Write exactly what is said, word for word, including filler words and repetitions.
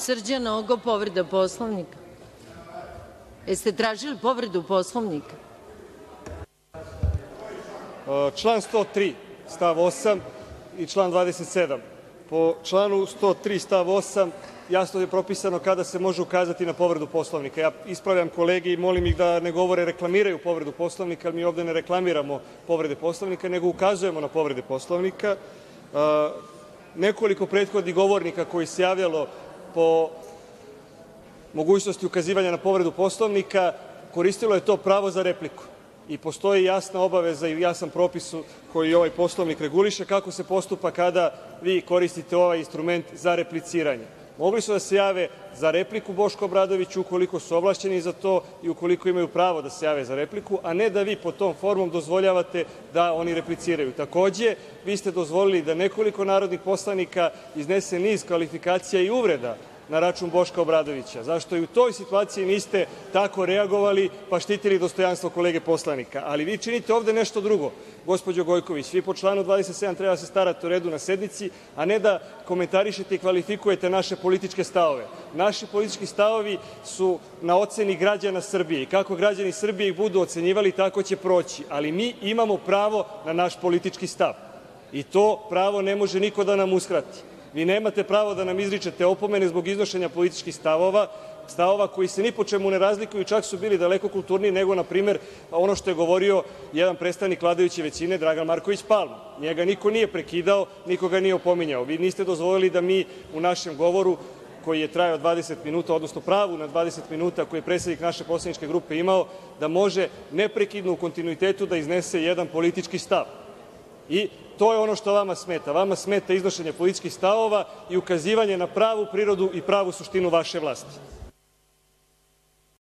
Srđan Nogo, povreda Poslovnika. Jeste tražili povredu Poslovnika? Član sto tri stav osam i član dvadeset sedam. Po članu sto tri stav osam jasno je propisano kada se može ukazati na povredu Poslovnika. Ja ispravljam kolege i molim ih da ne govore reklamiraju povredu Poslovnika, jer mi ovde ne reklamiramo povrede Poslovnika, nego ukazujemo na povrede Poslovnika. Nekoliko prethodnih govornika koji se javljalo po mogućnosti ukazivanja na povredu Poslovnika koristilo je to pravo za repliku i postoji jasna obaveza i jasan propis koji ovaj Poslovnik reguliše kako se postupa kada vi koristite ovaj instrument za repliciranje. Mogli su da se jave za repliku Bošku Obradoviću ukoliko su ovlašćeni za to i ukoliko imaju pravo da se jave za repliku, a ne da vi pod tom formom dozvoljavate da oni repliciraju. Takođe, vi ste dozvolili da nekoliko narodnih poslanika iznese niz kvalifikacija i uvreda na račun Boška Obradovića. Zašto i u toj situaciji niste tako reagovali pa štitili dostojanstvo kolege poslanika? Ali vi činite ovde nešto drugo, gospođo Gojković. Vi po članu dvadeset sedam treba da se starate o redu na sednici, a ne da komentarišete i kvalifikujete naše političke stavove. Naši politički stavovi su na oceni građana Srbije i kako građani Srbije ih budu ocenjivali, tako će proći. Ali mi imamo pravo na naš politički stav i to pravo ne može niko da nam uskrati. Vi nemate pravo da nam izričete opomene zbog iznošenja političkih stavova, stavova koji se ni po čemu ne razlikuju, čak su bili daleko kulturniji nego, na primer, ono što je govorio jedan predstavnik vladajuće većine, Dragan Marković Palma. Njega niko nije prekidao, niko ga nije opominjao. Vi niste dozvolili da mi u našem govoru, koji je trajao dvadeset minuta, odnosno pravu na dvadeset minuta koji je predsednik naše poslaničke grupe imao, da može neprekidno u kontinuitetu da iznese jedan politički stav. I to je ono što vama smeta. Vama smeta iznošenje političkih stavova i ukazivanje na pravu prirodu i pravu suštinu vaše vlasti.